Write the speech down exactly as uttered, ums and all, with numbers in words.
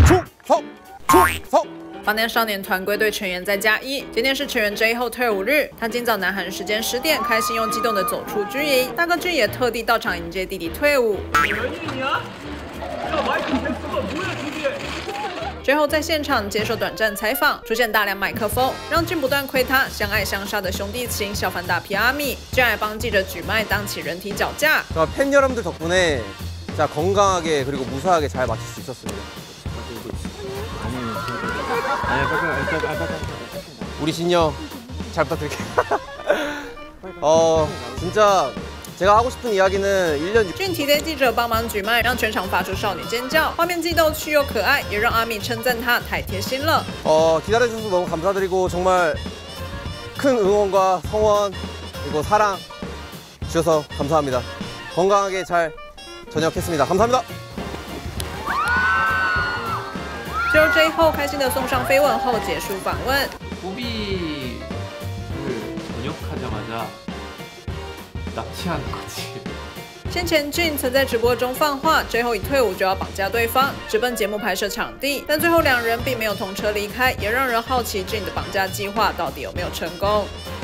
出走，出走。 防弹少年团归队成员在加一，今天是成员 J 后退伍日。他今早南韩时间十点，开心又激动地走出军营，大哥俊也特地到场迎接弟弟退伍。J 后在现场接受短暂采访，出现大量麦克风，让俊不断窥他相爱相杀的兄弟情，笑翻大批阿米，竟然还帮记者举麦当起人体脚架。 팬 여러분들 덕분에 자 건강하게 그리고 무사하게 잘 마칠 수 있었습니다. 우리 진영 잘 부탁드릴게요. 어 진짜 제가 하고 싶은 이야기는 일 년 俊提点记者帮忙举麦，让全场发出少女尖叫，画面激动却又可爱，也让阿米称赞他太贴心了。 어 기다려주셔서 너무 감사드리고 정말 큰 응원과 성원 그리고 사랑 주셔서 감사합니다. 건강하게 잘 전역했습니다. 감사합니다. 最后 J 后开心的送上飞吻后结束访问。 고비를 전역하자마자 납치하는 거지. 先前俊曾在直播中放话 ，J 后一退伍就要绑架对方，直奔节目拍摄场地，但最后两人并没有同车离开，也让人好奇俊的绑架计划到底有没有成功。